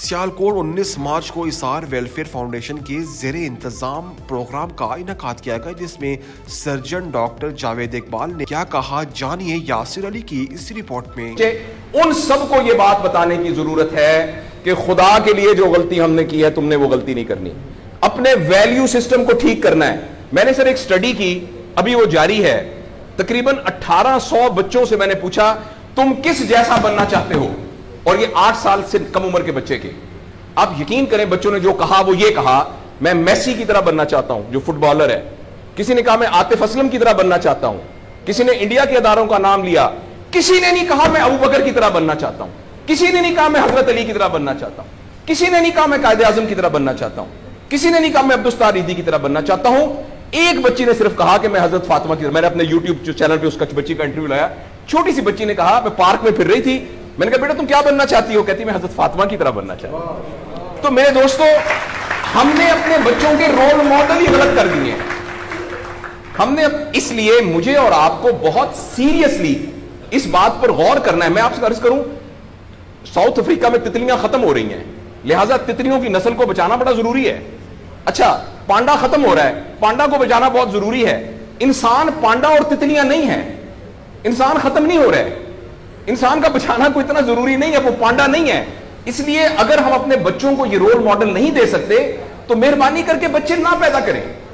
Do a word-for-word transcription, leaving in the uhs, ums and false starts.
سیالکوٹ انیس مارچ کو اسار welfare foundation کے زیر انتظام پروگرام کا انعقاد کیا گیا، جس میں سرجن ڈاکٹر جاوید اقبال نے کیا کہا، جانیے یاسر علی کی اس رپورٹ میں۔ ان سب کو یہ بات بتانے کی ضرورت ہے کہ خدا کے لیے جو غلطی ہم نے کی ہے تم نے وہ غلطی نہیں کرنی، اپنے ویلیو سسٹم کو ٹھیک کرنا ہے۔ میں نے سر ایک سٹڈی کی، ابھی وہ جاری ہے، تقریباً اٹھارہ سو بچوں سے میں نے پوچھا تم کس جیسا بننا چاہتے ہو، اور یہ آٹھ سال سے کم عمر کے بچے کے۔ آپ یقین کریں بچوں نے جو کہا وہ یہ کہا میں میسی کی طرح بننا چاہتا ہوں جو فٹ بالر ہے، کسی نے کہا میں عاطف اسلم کی طرح بننا چاہتا ہوں، کسی نے انڈیا کے اداروں کا نام لیا، کسی نے نہیں کہا میں ابو بکر کی طرح بننا چاہتا ہوں، کسی نے نہیں کہا میں حضرت علی کی طرح بننا چاہتا ہوں، کسی نے نہیں کہا میں قائد اعظم کی طرح بننا چاہتا ہوں، کسی نے نہیں کہا میں عبدالستار ریدی کی طرح بننا چاہتا ہوں۔ ایک بچی نے صرف کہا کہ میں حضرت فاطمہ کی طرح۔ میں نے اپنے یوٹیوب چینل پہ اس بچی کا انٹرویو لایا، چھوٹی سی بچی نے کہا میں پارک میں پھر رہی تھی، میں نے کہا بیٹا تم کیا بننا چاہتی ہو؟ کہتی میں حضرت فاطمہ کی طرح بننا چاہتی ہوں۔ تو میرے دوستو، ہم نے اپنے بچوں کے رول ماڈل ہی غلط کر دیے ہیں۔ ہم نے اس لیے مجھے اور آپ کو بہت سیریسلی اس بات پر غور کرنا ہے۔ میں آپ سے عرض کروں، ساؤتھ افریقہ میں تتلیاں ختم ہو رہی ہیں، لہٰذا تتلیوں کی نسل کو بچانا بڑا ضروری ہے۔ اچھا پانڈا ختم ہو رہا ہے، پانڈا کو بچانا بہت ضروری ہے۔ انسان پانڈا اور تتلیاں نہیں ہیں، انسان ختم نہیں ہو رہا ہے، انسان کا بچانا کوئی اتنا ضروری نہیں ہے، وہ پانڈا نہیں ہے۔ اس لیے اگر ہم اپنے بچوں کو یہ رول ماڈل نہیں دے سکتے تو مہربانی کر کے بچے نہ پیدا کریں۔